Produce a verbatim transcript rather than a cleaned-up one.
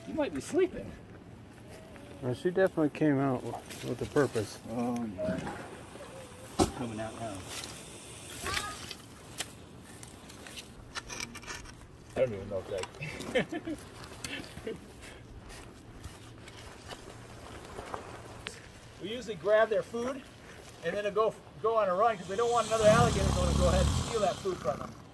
You might be sleeping. Well, she definitely came out with a purpose. Oh, yeah. Coming out now. I don't even know if that... We usually grab their food and then they'll go, go on a run because they don't want another alligator going to go ahead and steal that food from them.